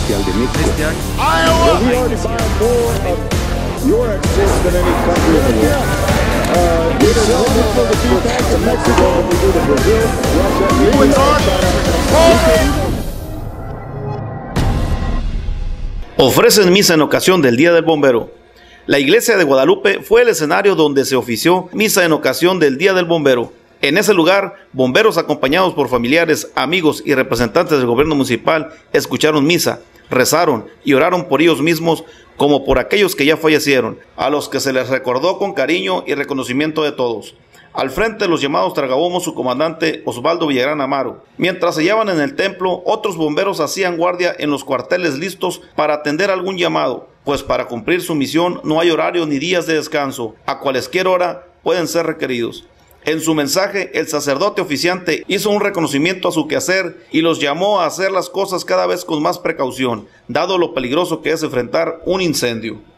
Celestial de México. este año. We already buy more of your exports than any country in the world. We sell more exports to Mexico than we do to Brazil, Russia, India, China. Ofrecen misa en ocasión del Día del Bombero. La iglesia de Guadalupe fue el escenario donde se ofició misa en ocasión del Día del Bombero. En ese lugar, bomberos acompañados por familiares, amigos y representantes del gobierno municipal escucharon misa, rezaron y oraron por ellos mismos como por aquellos que ya fallecieron, a los que se les recordó con cariño y reconocimiento de todos. Al frente de los llamados tragabomos su comandante Osvaldo Villagrán Amaro. Mientras se hallaban en el templo, otros bomberos hacían guardia en los cuarteles listos para atender algún llamado, pues para cumplir su misión no hay horario ni días de descanso, a cualquier hora pueden ser requeridos. En su mensaje, el sacerdote oficiante hizo un reconocimiento a su quehacer y los llamó a hacer las cosas cada vez con más precaución, dado lo peligroso que es enfrentar un incendio.